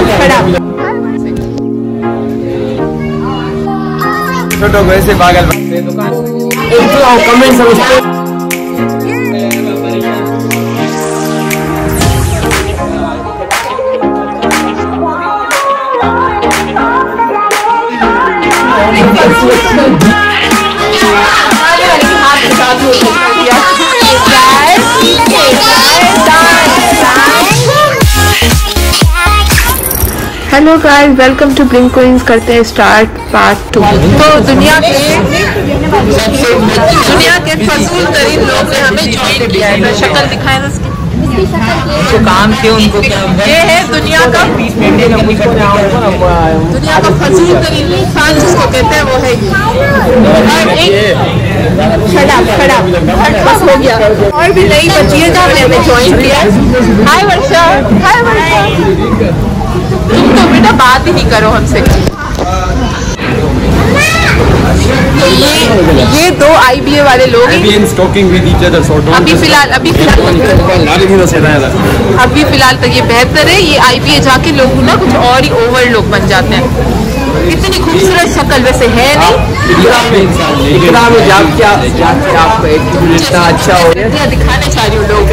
छोटो को ऐसे पागल कमेंट समझते। Hello guys, welcome to blink queens. करते हैं स्टार्ट पार्ट 2। तो दुनिया के फजूल तरीन लोग ने हमें ज्वाइन किया है। शक्ल दिखाएं तो काम क्यों उनको क्या ये है दुनिया का फजूल तरीन इंसान जिसको कहते हैं वो है ये। बस हो गया। और भी नई बच्ची है जो हमें ज्वाइन किया। हाय वर्षा। हाय वर्षा। तुम तो बेटा बात ही नहीं करो हमसे। ये दो IBA वाले लोग अभी फिलहाल तो ये बेहतर है। ये IBA जाके लोग ना कुछ और ही ओवर लोग बन जाते हैं। इतनी खूबसूरत शक्ल वैसे है नहीं। अच्छा हो दिखाने चाह रही हूँ लोग।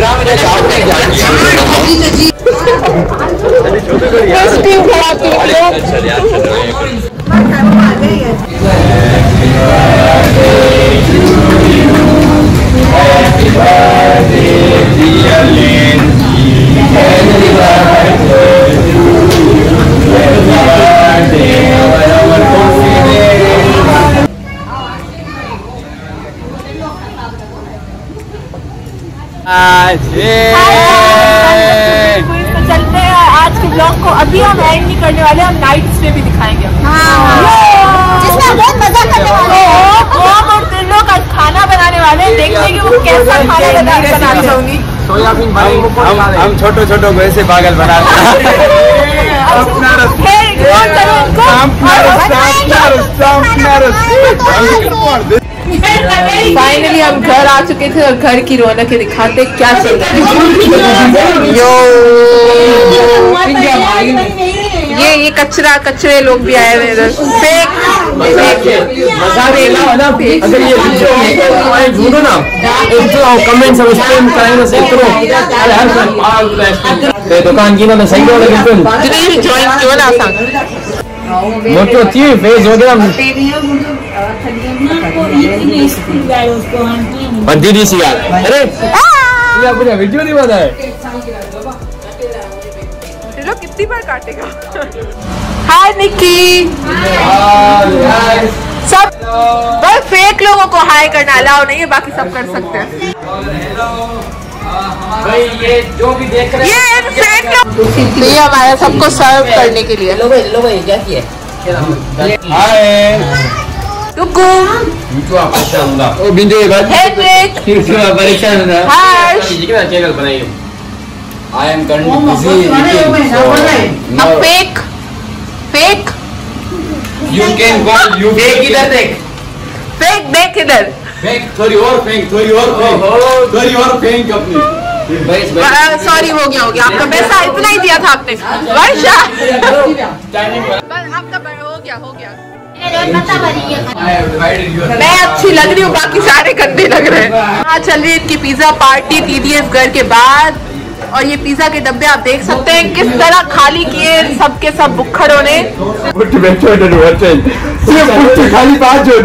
चलते हैं आज के ब्लॉग को। अभी हम एंड नहीं करने वाले, हम नाइट स्टे भी दिखाएंगे जिसमें बहुत मजा करने वाले हैं। और तीन लोग आज खाना बनाने वाले हैं। देखते कि वो कैसा खाना बनाती होंगी। हम छोटो को ऐसे पागल बनाते फाइनली हम घर आ चुके थे और घर की रौनक दिखाते क्या चल रहा है। ये कचरे लोग भी आए हुए इधर। अगर ये ढूंढो ना कमेंट दुकान की ना सही मोटो फेस वगैरह दीदी सी यार। अरे पूरा वीडियो नहीं बना है। कितनी बार काटेगा। हाय निक्की। सब बस फेक लोगों को हाय करना अलाउ नहीं है, बाकी सब कर सकते हैं। भाई ये जो भी देख रहे हैं ये फेक लोग। ये हमारा सबको सर्व करने के लिए। लो भाई क्या किया। हाय ओ बिंदु परेशान चैनल बनाइए। I am currently busy. Fake. You can go. You fake इधर देख. Fake देख इधर. Fake थोड़ी और फेंक अपनी. सॉरी हो गया आपका पैसा इतना ही दिया था आपने। वर्षा आपका हो गया। मैं अच्छी लग रही हूँ, बाकी सारे गंदे लग रहे हैं। हाँ चल रही है इनकी पिज्जा पार्टी TDS घर के बाद। और ये पिज्जा के डब्बे आप देख सकते हैं किस तरह खाली किए सबके सब बुक्खड़ों ने। खाली बात जो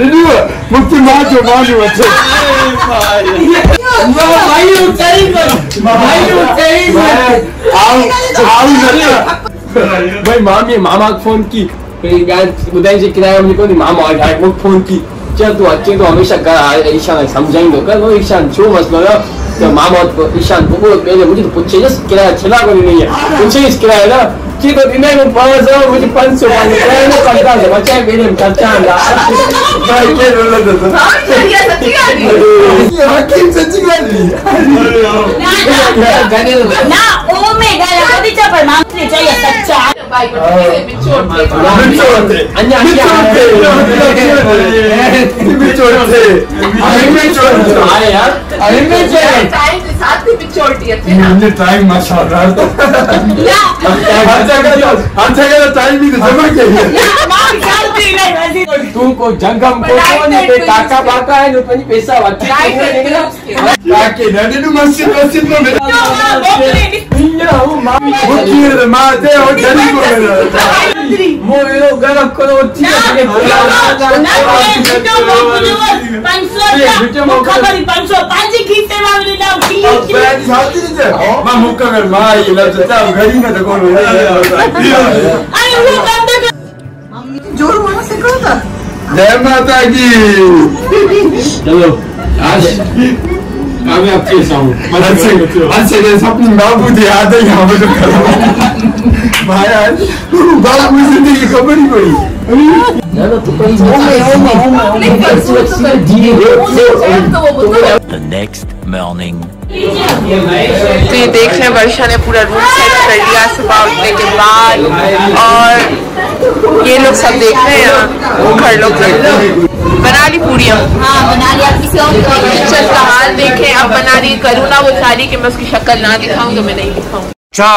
भाई मामा फोन की मामा फोन की चल तू अच्छे तो हमेशा ईशान समझाएंगे कल ईशान जो मसला तो मामा ईशान पहले मुझे तो पूछे किराया छिला कोई नहीं है पूछे इस किराया ना कि तो दिन में 500 मुझे 500 किराया ना करता है बच्चा मेरे खर्चा भाई क्या बोल रहा था ये हकीम सच्ची बात ना ओ में गाला कभी चपर मांगने चाहिए सच्चा भाई छाती पे चोटी है ना। हमने टाइम माशाल्लाह हर जगह टाइम भी जमा के तू को जंगम को ने पे काका बाका है नु पनि पैसा वाची काके नडी नु मस्जिद में मुखिर माते हो जरी को मो यो गरम करो ठीक है 500 पाजी खींचते वाले ना मां मुक्का कर मां ये लजता घड़ी में तो कौन हो अरे वो बंद कर जोर बोलना सीखो था। जय माता की। चलो आज मैं आपके सामने अच्छे सपने बाबू थे आते यहाँ पर भाई बाबू जिंदगी खबर ही पड़ी The next morning. तो ये देख रहे हैं वर्षा ने पूरा रूम सेट कर लिया सुबह उठने के बाद, और ये लोग सब देख रहे हैं घर लोग बना ली पूरियां। हाँ बना लिया। किसी और चल का हाल देखें। अब बना रही करूँ ना वो सारी कि मैं उसकी शक्ल ना दिखाऊं तो मैं नहीं दिखाऊं।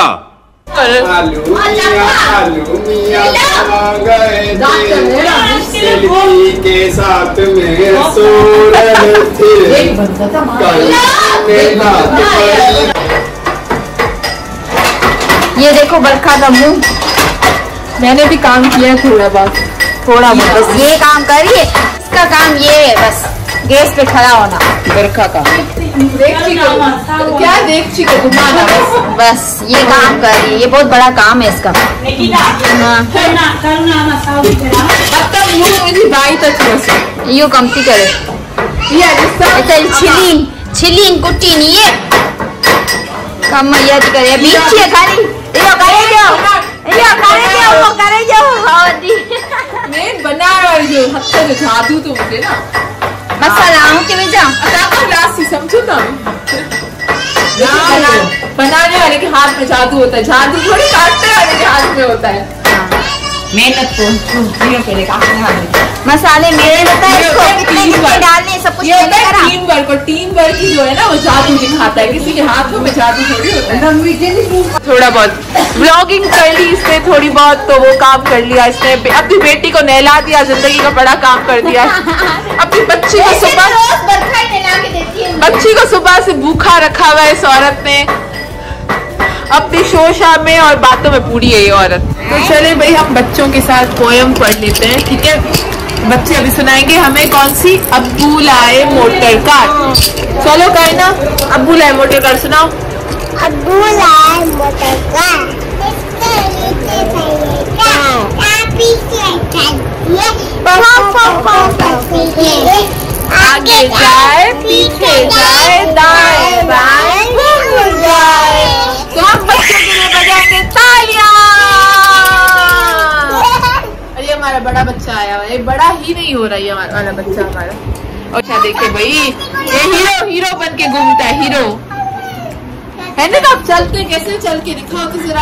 के साथ में सो रहे थे ये देखो बरखा का मुंह। मैंने भी काम किया है थोड़ा बहुत बस ये काम करिए। इसका काम ये है बस गैस पे खड़ा होना। बरखा का देखची को क्या देखची को घुमाना बस ये काम करिए। ये बहुत बड़ा काम है इसका। बाई तक यो कमती करे छिलीन कुटी नहीं है कम याद करे बीच है खाली यो करे जाओ मैं बना रही हूँ हत्ते से जादू तो मुझे ना मसाला हूँ कि मैं जाऊँ रास्ती समझो ना बनाने वाले के हाथ में जादू होता है। जादू थोड़ी काटने वाले के हाथ में होता है। मेहनत को मसाले मेरे होता है इसको कितने डालने सब कुछ टीम वर्क की जो है ना वो जादू दिखाता है। किसी के हाथों में जादू थोड़ी होता है। थोड़ा बहुत व्लॉगिंग कर ली इसने थोड़ी बहुत, तो वो काम कर लिया इसने। अपनी बेटी को नहला दिया, जिंदगी का बड़ा काम कर दिया। अपनी बच्ची को सुबह से भूखा रखा हुआ है इस औरत ने अपनी शोशा में और बातों में पूरी है ये औरत। तो चले भाई हम बच्चों के साथ पोयम पढ़ लेते हैं, ठीक है। बच्चे अभी सुनाएंगे हमें कौन सी, अब्बू लाए मोटर कार। चलो कहना अब्बू लाए मोटर कार सुनाओ। अब्बू लाए मोटर कार आगे जाए पीछे जाए दाएं बाएं घूम जाए। तो हम बच्चों के लिए बजाएंगे तालियां। अरे हमारा बड़ा बच्चा आया हुआ है, बड़ा ही नहीं हो रहा है हमारा वाला बच्चा हमारा। और अच्छा देखिए भाई ये हीरो बन के घूमता है, हीरो है ना। आप चलते कैसे, चल के दिखाओ तो जरा।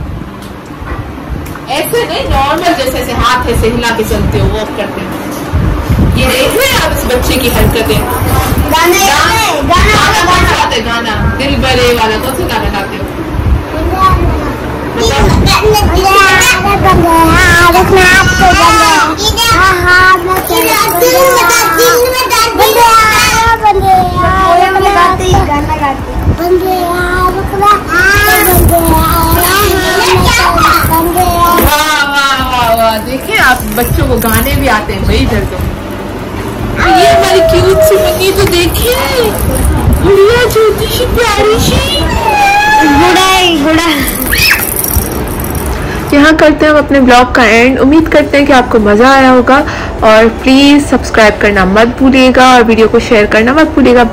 ऐसे नहीं नॉर्मल जैसे ऐसे हाथ ऐसे हिला के चलते हो, वॉक करते हो। ये देख रहे हैं आप इस बच्चे की हरकतें। गाना दिल भरे वाला कौन सा गाना गाते हो? देखें आप बच्चों को गाने भी आते हैं भाई इधर। तो ये हमारी क्यूट सी बनी तो देखिए गुड़िया छोटी सी प्यारी सी गुड़ा। यहाँ करते हैं हम अपने ब्लॉग का एंड। उम्मीद करते हैं कि आपको मज़ा आया होगा और प्लीज़ सब्सक्राइब करना मत भूलिएगा और वीडियो को शेयर करना मत भूलिएगा।